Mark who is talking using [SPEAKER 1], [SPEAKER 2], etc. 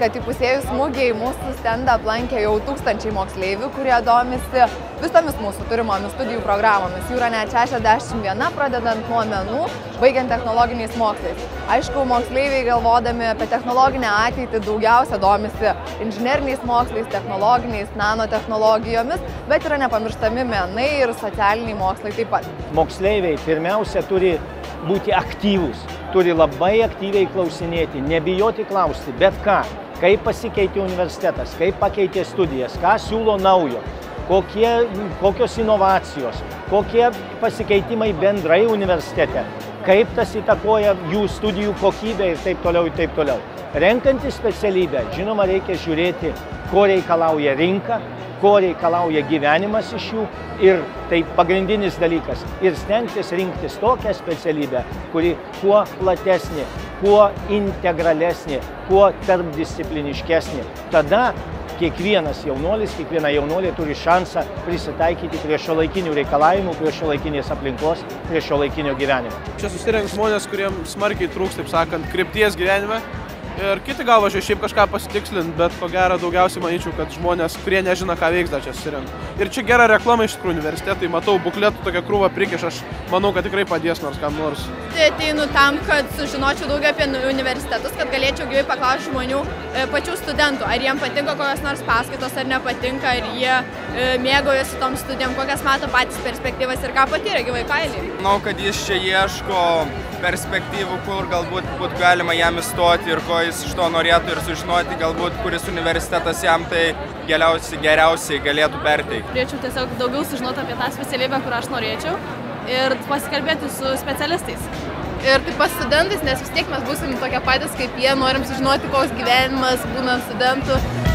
[SPEAKER 1] kad įpusėjus mugei mūsų stendą aplankė jau tūkstančiai moksleivių, kurie domisi visomis mūsų turimomis studijų programomis. Jų yra net 61, pradedant nuo menų, baigiant technologiniais mokslais. Aišku, moksleiviai galvodami apie technologinę ateitį daugiausia domisi inžineriniais mokslais, technologiniais, nanotechnologijomis, bet yra nepamirštami menai ir socialiniai mokslai taip pat.
[SPEAKER 2] Moksleiviai pirmiausia turi būti aktyvūs, turi labai aktyviai klausinėti, nebijoti klausti, bet ką, kaip pasikeitė universitetas, kaip pakeitė studijas, ką siūlo naujo, kokios inovacijos, kokie pasikeitimai bendrai universitete, kaip tas įtakoja jų studijų kokybę ir taip toliau, ir taip toliau. Renkantis specialybę, žinoma, reikia žiūrėti, ko reikalauja rinka, ko reikalauja gyvenimas iš jų ir tai pagrindinis dalykas. Ir stengtis rinktis tokią specialybę, kuri kuo platesnė, kuo integralesnė, kuo tarpdiscipliniškesnė. Tada kiekvienas jaunuolis, kiekviena jaunolė turi šansą prisitaikyti prie šiuolaikinių reikalavimų, prie šiuolaikinės aplinkos, prie šiuolaikinio gyvenimo.
[SPEAKER 3] Čia susirenka žmonės, kuriems smarkiai trūks, taip sakant, krypties gyvenime. Ir kiti gal važiuoja šiaip kažką pasitikslint, bet ko gero daugiausiai manyčiau, kad žmonės, kurie nežino, ką veiks, dar čia susirenka. Ir čia gera reklama iš tikrųjų universitetai, matau bukletų tokią krūvą prikiš, aš manau, kad tikrai padės nors kam nors.
[SPEAKER 4] Tai ateinu tam, kad sužinočiau daugiau apie universitetus, kad galėčiau gyvai paklausti žmonių, pačių studentų, ar jiems patinka kokios nors paskaitos, ar nepatinka, ar jie mėgaujasi tom studijom, kokias mato patys perspektyvas ir ką patyrė gyvai kailiai.
[SPEAKER 5] Manau, kad jis čia ieško perspektyvų, kur galbūt būtų galima jam įstoti ir ko jis iš to norėtų ir sužinoti, galbūt kuris universitetas jam tai geriausiai galėtų perteikti.
[SPEAKER 6] Norėčiau tiesiog daugiau sužinoti apie tą specialybę, kur aš norėčiau ir pasikalbėti su specialistais.
[SPEAKER 4] Ir taip pat studentais, nes vis tiek mes būsim tokie patys kaip jie, norim sužinoti, koks gyvenimas būnant studentų.